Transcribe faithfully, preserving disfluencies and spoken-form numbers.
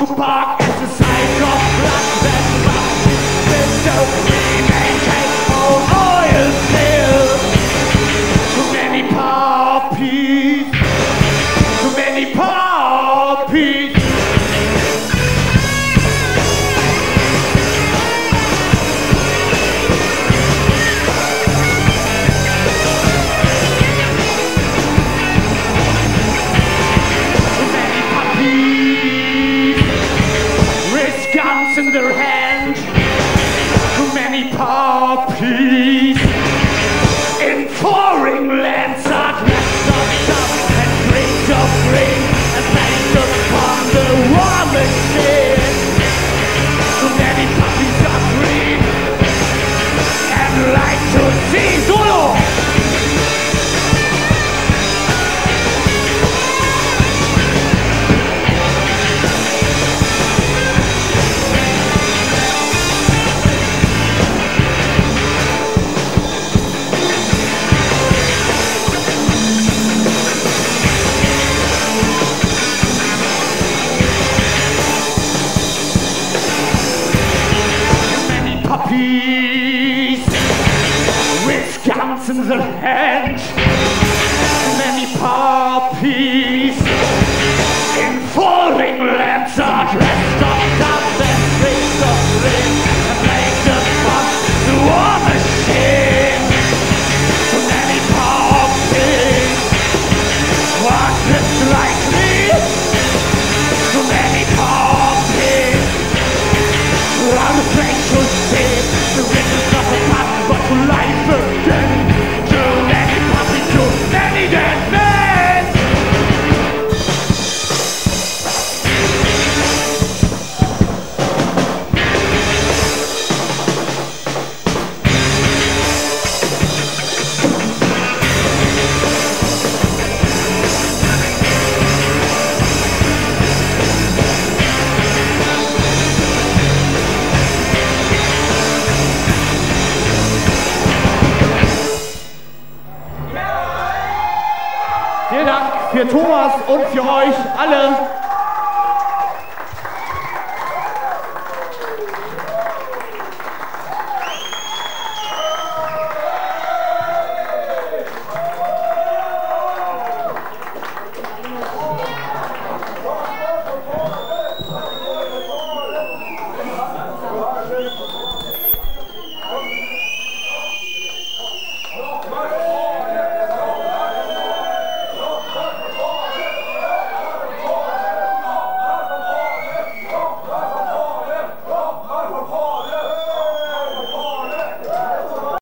to bark at the sight of blood that runs with so many capable oil spills. Too many puppies, too many puppies. In their hand, too many puppies in foreign lands are dressed up stuff and drinks of grain and banks upon the war machine. Too many puppies are green and like to see Zulu. Puppies with guns in their hands, many puppies in foreign lands are dressed up tough and face of flame and make the fun the war machine. Too many puppies walk just like me. Too many puppies I'm afraid to see the riddles of a past, but to life again. Too many puppies, too many dead men. Vielen Dank für Thomas und für euch alle.